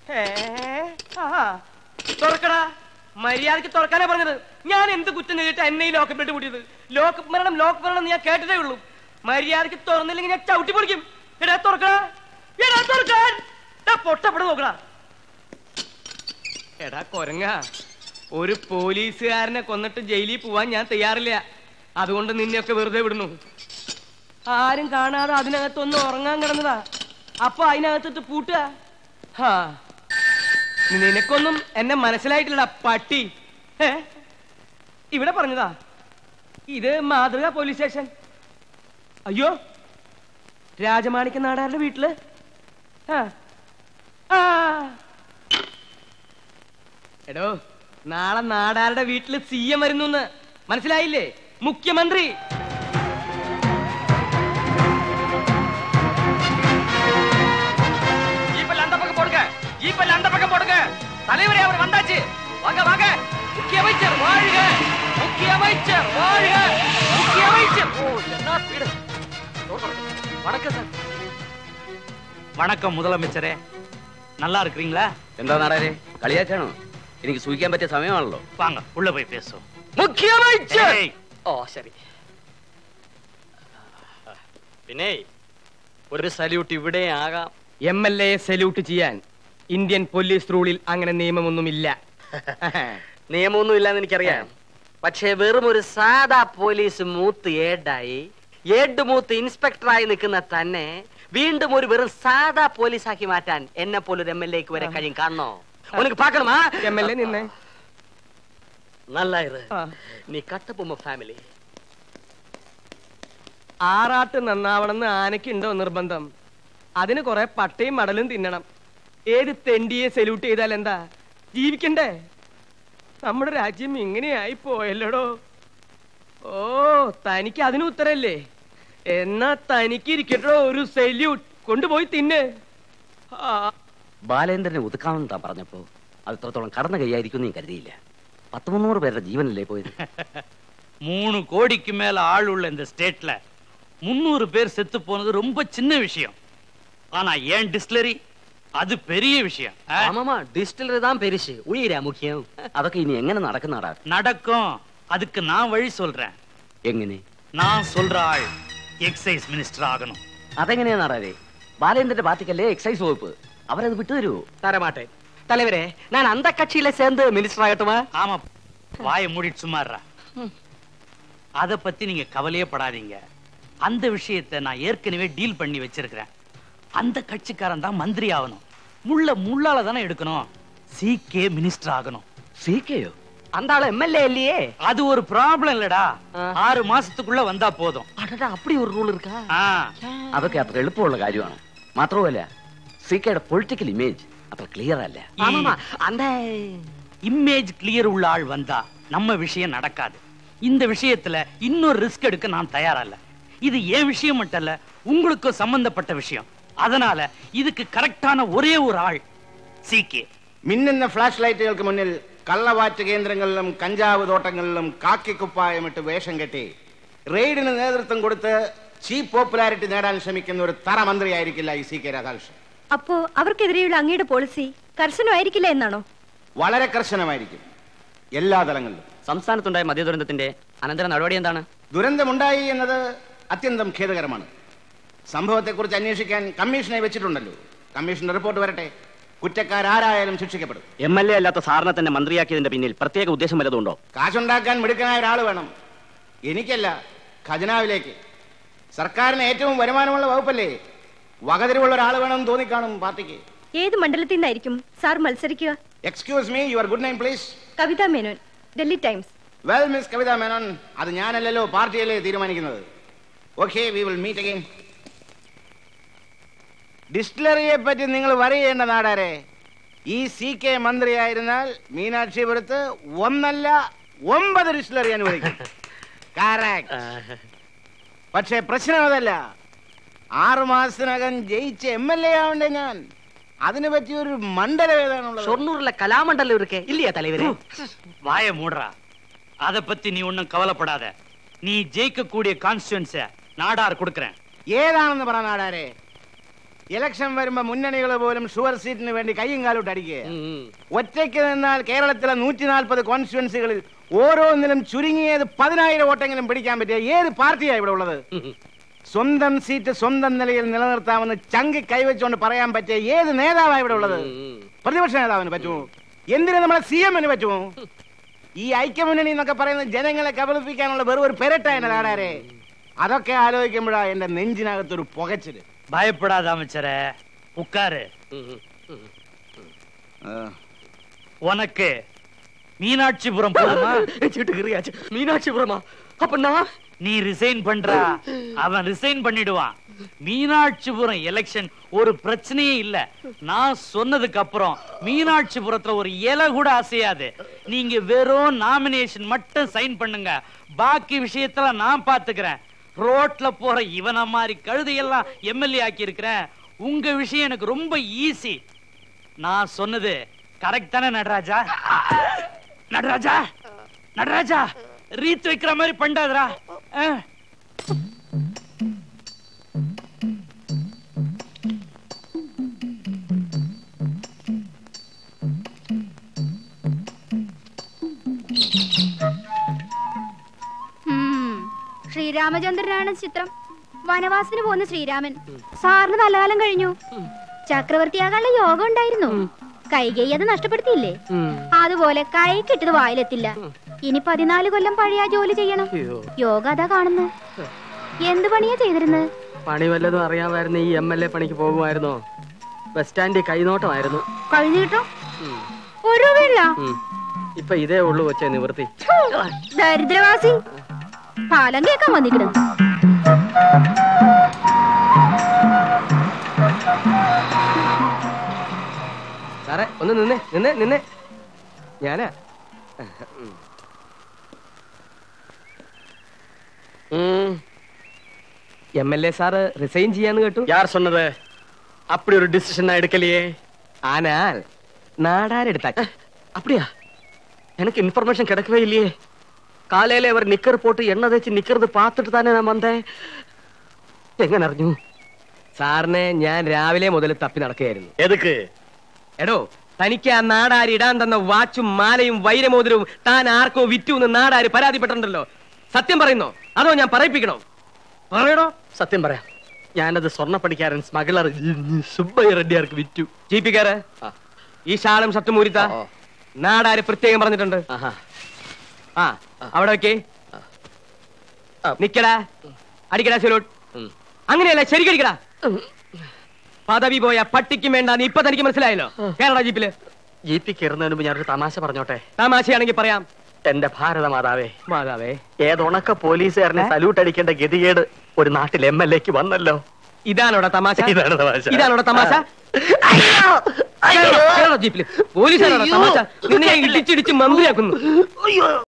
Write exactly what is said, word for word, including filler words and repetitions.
തുറക്കടാ, മര്യാദക്ക് തുറക്കാനാ പറഞ്ഞത്. ഞാൻ എന്ത് കുറ്റം ചെയ്തിട്ട് എന്നെ ഈ ലോക്കപ്പ് ഇട്ട് കൂട്ടിയത്? ലോക്കപ്പ് മരണം ലോക്ക് മരണം ഞാൻ കേട്ടിട്ടേ ഉള്ളൂ. മര്യാദക്ക് തുറന്നില്ലെങ്കിൽ ഞാൻ ചവിട്ടി പൊളിക്കും. എടാ തുറക്കടാ, എടാ തുറക്കാൻ, പൊട്ടപ്പെട്ട് നോക്കടാ. എടാ കൊരങ്ങ, ഒരു പോലീസുകാരനെ കൊന്നിട്ട് ജയിലിൽ പോവാൻ ഞാൻ തയ്യാറില്ല. അതുകൊണ്ട് നിന്നെയൊക്കെ വെറുതെ വിടുന്നു. ആരും കാണാതെ അതിനകത്തൊന്ന് ഉറങ്ങാൻ കിടന്നതാ. അപ്പൊ അതിനകത്തിട്ട് പൂട്ടുക. ഹാ, നിനക്കൊന്നും എന്നെ മനസ്സിലായിട്ടില്ലടാ പട്ടി. ഏ ഇവിടെ പറഞ്ഞതാ. ഇത് മാതൃക പോലീസ് സ്റ്റേഷൻ. അയ്യോ, രാജമാണിക്യ നാടാരുടെ വീട്ടില്. എടോ, നാളെ നാടാരുടെ വീട്ടില് സി എം വരുന്നു, മനസ്സിലായില്ലേ? മുഖ്യമന്ത്രി. தலைவரே அவர் வந்தாச்சு. வாங்க வாங்க. முக்கிய அமைச்சர் வாழ்க, முக்கிய அமைச்சர் வாழ்க, முக்கிய அமைச்சர். ஓ, என்ன ஸ்பீடு. வணக்கம் சார். வணக்கம் முதலமைச்சரே, நல்லா இருக்கீங்களா? എന്താ നാടാരെ കളിയാച്ചാണോ? എനിക്ക് സൂഹിക്കാൻ പറ്റിയ സമയമാണല്ലോ. വാങ്ങ ഉള്ള പോയി പേസോ. മുഖ്യ அமைச்சர். ഓ ശരി. പിന്നെ ഒരു സല്യൂട്ട് ഇവിടെ ആകാം. എം എൽ എ സല്യൂട്ട് ചെയ്യാൻ ഇന്ത്യൻ പോലീസ് റൂളിൽ അങ്ങനെ നിയമമൊന്നുമില്ല. നിയമമൊന്നും ഇല്ലാന്ന് എനിക്കറിയാം. പക്ഷേ വെറും ഒരു സാധാ പോലീസ് മൂത്ത് ഏഡായി ഏഡ് മൂത്ത് ഇൻസ്പെക്ടറായി നിൽക്കുന്ന തന്നെ വീണ്ടും ഒരു വെറും സാധാ പോലീസാക്കി മാറ്റാൻ എന്നെ പോലൊരു എം എൽ എക്ക് വരെ കഴിയും. കാണണോ? ഉനക്ക് പാക്കണമാ? എം എൽ എ നിന്നെ നല്ലായിരു. നീ കട്ടപ്പുമ്മ ഫാമിലി. ആറാട്ട് നന്നാവണമെന്ന് ആനയ്ക്കുണ്ടോ നിർബന്ധം? അതിന് കുറെ പട്ടയും മടലും തിന്നണം. ഏത് തെണ്ടിയെ സല്യൂട്ട് ചെയ്താൽ എന്താ? ജീവിക്കണ്ടേ? നമ്മുടെ രാജ്യം ഇങ്ങനെയായി പോയല്ലോടോ. ഓ, തനിക്ക് അതിന് ഉത്തരല്ലേ? എന്നാ തനിക്ക് ഇരിക്കട്ടോ ഒരു സല്യൂട്ട്. കൊണ്ടുപോയി തിന്ന്. ബാലേന്ദ്രനെ ഒതുക്കാമെന്ന് പറഞ്ഞപ്പോ അത് ഇത്രത്തോളം കടന്നു കൈയായിരിക്കും നീ കരുതിയില്ല. പത്ത് മുന്നൂറ് പേരുടെ ജീവനല്ലേ പോയത്? மூணு கோடிக்கு மேல ஆள் உள்ள இந்த ஸ்டேட்ல முன்னூறு பேர் செத்து போனது ரொம்ப சின்ன விஷயம். ஆனா ஏன் டிஸ்டிலரி அது பெரிய விஷயம். ஆமாமா, டிஸ்டிலரி தான் பெருசு, உயிரா முக்கியம். அതൊക്കെ ഇനി എങ്ങനെ നടക്കുന്നാടാ? நடக்கும். அதுக்கு நான் வழி சொல்றேன். എങ്ങനെ? நான் சொல்ற ஆள் எக்ஸைஸ் மினிஸ்டர் ஆகணும். അതെങ്ങനെയാ നാടാരെ? ബാലേന്ദ്രന്റെ പാർട്ടിക്കല്ലേ എക്സൈസ് വകുപ്പ്. അവരത് വിട്ടുതരൂ. തരമാട്ടെ தலைவரே, நான் அந்த கட்சியில சேர்ந்து மினிஸ்டர் ஆகட்டுமா? ஆமா, வாயை மூடிட்டு சும்மாறா. அத பத்தி நீங்க கவலையே படாதீங்க. அந்த விஷயத்தை நான் ஏற்கனவே டீல் பண்ணி வச்சிருக்கிறேன். அந்த கட்சிக்காரன் தான் மந்திரி ஆகணும். முள்ள முள்ளால தானே எடுக்கணும். சீக்கே மினிஸ்டர் ஆகணும். சீக்கேயோ? அந்த ஆளு எம் எல் ஏ இல்லையே. அது ஒரு ப்ராப்ளம் இல்லடா. ஆறு மாசத்துக்குள்ள வந்தா போதும். അടടാ, அப்படி ஒரு ரூல் இருக்கா? അതൊക്കെ അത്ര എളുപ്പമുള്ള കാര്യമാണ്. മാത്രമല്ല സീക്കയുടെ പൊളിറ്റിക്കൽ ഇമേജ് അത്ര ക്ലിയർ അല്ല. ஆமாமா, அந்த இமேஜ் கிளியர் உள்ள ஆள் வந்தா நம்ம விஷயம் நடக்காது. இந்த விஷயத்துல இன்னொரு ரிஸ்க் எடுக்க நான் தயாரா இல்ல. இது ஏன் விஷயம் மட்டும் இல்ல, உங்களுக்கு சம்பந்தப்பட்ட விஷயம். அதனால இதுக்கு கரெக்டான ஒரே ஒரு ആൾ സീക്കേ. മിന്നുന്ന ഫ്ലാഷ് ലൈറ്റുകൾക്ക് മുന്നിൽ കള്ളവാറ്റ് കേന്ദ്രങ്ങളിലും കഞ്ചാവ് തോട്ടങ്ങളിലും കാക്കിക്കുപ്പായമിട്ട് വേഷം കെട്ടി റെയ്ഡിന് നേതൃത്വം കൊടുത്ത് ചീപ്പ് പോപ്പുലാരിറ്റി നേടാൻ ശ്രമിക്കുന്ന ഒരു തറ മന്ത്രിയായിരിക്കില്ല ഈ സി കെ രാധാകൃഷ്ണൻ. അപ്പോ അവർക്കെതിരെയുള്ള അങ്ങയുടെ പോളിസി കർശനമായിരിക്കില്ല എന്നാണോ? വളരെ കർശനമായിരിക്കും, എല്ലാ തലങ്ങളിലും. സംസ്ഥാനത്തുണ്ടായ മദ്യദുരന്തത്തിന്റെ അനന്തര നടപടി എന്താണ്? ദുരന്തമുണ്ടായി എന്നത് അത്യന്തം ഖേദകരമാണ്. സംഭവത്തെക്കുറിച്ച് അന്വേഷിക്കാൻ കമ്മീഷനെ വെച്ചിട്ടുണ്ടല്ലോ. കമ്മീഷന്റെ റിപ്പോർട്ട് വരട്ടെ. കുറ്റക്കാരാരായാലും ശിക്ഷിക്കപ്പെടും. എം എൽ എ അല്ലാത്ത സാറിനെ തന്നെ മന്ത്രിയാക്കിയതിന്റെ പിന്നിൽ പ്രത്യേക ഉദ്ദേശം വല്ലതുണ്ടോ? കാശുണ്ടാക്കാൻ മിടുക്കനായ ഒരാൾ വേണം. എനിക്കല്ല, ഖജനാവിലേക്ക്. സർക്കാരിന് ഏറ്റവും വരുമാനമുള്ള വകുപ്പല്ലേ, വകതിരിവുള്ള ഒരാൾ വേണമെന്ന് തോന്നിക്കാണും പാർട്ടിക്ക്. ഏത് മണ്ഡലത്തിൽ നിന്നായിരിക്കും സാർ മത്സരിക്കുക? Excuse me, your good name please? Kavitha Menon, Delhi Times. Well miss Kavitha Menon, അത് ഞാനല്ലല്ലോ, പാർട്ടിയല്ലേ തീരുമാനിക്കുന്നത്. Okay, we will meet again. ഡിസ്റ്റിലറിയെ പറ്റി നിങ്ങൾ വറിയേണ്ട നാടാരെ. ഈ സി കെ മന്ത്രിയായിരുന്നാൽ മീനാക്ഷിപുരത്ത് ഒന്നല്ല ഒമ്പത് ഡിസ്റ്റിലറി അനുവദിക്കും. പക്ഷേ പ്രശ്നം അതല്ല. ആറു മാസത്തിനകം ജയിച്ച എം എൽ എ ആവണ്ടേ ഞാൻ. അതിനെ പറ്റിയൊരു മണ്ഡലം ഏതാണുള്ളത്? ഷൊർണൂരിലെ കലാമണ്ഡലം ഇരിക്കെ ഇല്ലയാ തലവരെ? வாய மூடுறா. அத பத்தி நீ ஒண்ணும் கவலைப்படாத. நீ ஜெயிக்க கூடிய கான்ஸ்டிட்யூன்ஸ நாடார் கொடுக்கறேன். ഏതാണെന്ന് പറ നാടാരെ. ഇലക്ഷൻ വരുമ്പോ മുന്നണികൾ പോലും ഷുവർ സീറ്റിന് വേണ്ടി കയ്യും കാലോട്ട് അടിക്കുക. ഒറ്റയ്ക്ക് നിന്നാൽ കേരളത്തിലെ നൂറ്റി നാൽപ്പത് കോൺസ്റ്റിറ്റ്യുവൻസികളിൽ ഓരോന്നിലും ചുരുങ്ങിയത് പതിനായിരം വോട്ടെങ്കിലും പിടിക്കാൻ പറ്റിയ ഏത് പാർട്ടിയാണ് ഇവിടെ ഉള്ളത്? സ്വന്തം സീറ്റ് സ്വന്തം നിലയിൽ നിലനിർത്താമെന്ന് ചങ്കി കൈവച്ചുകൊണ്ട് പറയാൻ പറ്റിയ ഏത് നേതാവാണ് ഇവിടെ ഉള്ളത്? പ്രതിപക്ഷ നേതാവിന് പറ്റുമോ? എന്തിനു നമ്മളെ സി എമ്മിന് പറ്റുമോ? ഈ ഐക്യമുന്നണി എന്നൊക്കെ പറയുന്നത് ജനങ്ങളെ കബളിപ്പിക്കാനുള്ള വെറും ഒരു പെരട്ടായ നാടാരെ. അതൊക്കെ ആലോചിക്കുമ്പോഴാ എന്റെ നെഞ്ചിനകത്തൊരു പുകച്ചില്. பயப்படாத அமைச்சரே, உட்காரு. உனக்கு மீனாட்சிபுரம் போதுமா? மீனாட்சிபுரமா? அப்ப நான் நீ ரிசைன் பண்றா, அவன் ரிசைன் பண்ணிடுவான். மீனாட்சிபுரம் எலெக்ஷன் ஒரு பிரச்சனையே இல்ல. நான் சொன்னதுக்கு அப்புறம் மீனாட்சிபுரத்துல ஒரு இலை கூட அசையாது. நீங்க வெறும் நாமினேஷன் மட்டும் சைன் பண்ணுங்க, பாக்கி விஷயத்துல நான் பாத்துக்கிறேன். ரோட்ல போற இவன மாதிரி கழுதையெல்லாம் எம்எல்ஏ ஆக்கி இருக்கிறேன். உங்க விஷயம் எனக்கு ரொம்ப ஈஸி. நான் சொன்னது கரெக்ட் தானே நடராஜா? நடராஜா, நடராஜா, ரீத் வைக்கிற மாதிரி பண்ணாதடா. ശ്രീരാമചന്ദ്രനാണ് ചിത്രം. വനവാസത്തിന് പോകുന്ന ശ്രീരാമൻ. സാറിന് നല്ല കാലം കഴിഞ്ഞു. ചക്രവർത്തിയാകാനുള്ള യോഗം ഉണ്ടായിരുന്നു. കൈകൈ അത് നഷ്ടപ്പെടുത്തിയില്ലേ? അതുപോലെ കൈ കിട്ടത് വായിലെത്തില്ല. ഇനി പതിനാല് കൊല്ലം പഴയ ജോലി ചെയ്യണം. യോഗ അതാ കാണുന്നു. എന്ത് പണിയാ ചെയ്തിരുന്നത്? പണി വല്ലതും അറിയാമായിരുന്നു ഈ എം എൽ എ പണിക്ക് പോകുമായിരുന്നോ? ബസ് സ്റ്റാൻഡിൽ കൈനോട്ടമായിരുന്നു. കഴിഞ്ഞു കിട്ടോ? ഒരു രൂപയില്ല. ഇപ്പൊ ഇതേ ഉള്ളു വെച്ച നിവൃത്തി. ദരിദ്രവാസി പാലം കേക്കാൻ വന്നിക്കണം. സാറേ ഒന്ന് നിന്നേ നിന്നേ നിന്നേ ഞാനാ. M L A sir resign ചെയ്യാന്ന് കേട്ടു. യാർ சொன்னது? அப்படி ஒரு டிசிஷன் எடுக்கலையே. ஆனால் நாடாரெடுத்தாச்சு. அப்படியா? எனக்கு இன்ஃபர்மேஷன் கிடைக்கவே இல்லையே. காலையில அவர் நிக்கர் போட்டு எண்ணெய் தேய்ச்சி நிக்கிறது பார்த்துட்டு தானே நான் வந்தேன். എങ്ങനെ അറിഞ്ഞു? സാറിനെ ഞാൻ രാവിലെ മുതൽ തപ്പി നടക്കുകയായിരുന്നു. എതുക്ക്? എടോ, തനിക്ക് ആ നാടാരി ഇടാൻ തന്ന വാച്ചും മാലയും വൈരമോതിരവും താൻ ആർക്കോ വിറ്റു എന്ന് നാടാരി പരാതിപ്പെട്ടിട്ടുണ്ടല്ലോ. സത്യം പറയുന്നോ അതോ ഞാൻ പറയിപ്പിക്കണോ? പറയടോ. സത്യം പറയാം. ഞാനത് സ്വർണ്ണപ്പണിക്കാരൻ സ്മഗ്ലർ സുബ്ബയ്യ റെഡ്ഡിയാർക്ക് വിറ്റു. ജീപ്പിക്കാര് ഈ ഷാളും ഷർട്ടും മൂരിത്ത നാടാര് പ്രത്യേകം പറഞ്ഞിട്ടുണ്ട്. ആ അവിടെ വെക്കേ. നിക്കടാ, അടിക്കടാ സല്യൂട്ട്. അങ്ങനെയല്ല, ശരിക്കടിക്കടാ. പദവി പോയ പട്ടിക്കും വേണ്ട. നീ ഇപ്പൊ തനിക്ക് മനസ്സിലായല്ലോ. കേരള ജീപ്പില് ജീപ്പിൽ കയറുന്നതിന് മുമ്പ് ഞാനൊരു തമാശ പറഞ്ഞോട്ടെ? തമാശയാണെങ്കിൽ പറയാം. എന്റെ ഭാരത മാതാവേ, മാതാവേ, ഏതൊണക്ക പോലീസുകാരനെ സല്യൂട്ട് അടിക്കേണ്ട ഗതികേട് ഒരു നാട്ടിൽ എം എൽ എക്ക് വന്നല്ലോ. ഇതാണോടെ തമാശ? ഇതാണ് തമാശ. ഇതാണോടെ തമാശ? ജീപ്പില് പോലീസുകാരോടെ തമാശ? നിന്നെ ഇടിച്ചിടിച്ച് മന്ത്രിയാക്കുന്നു.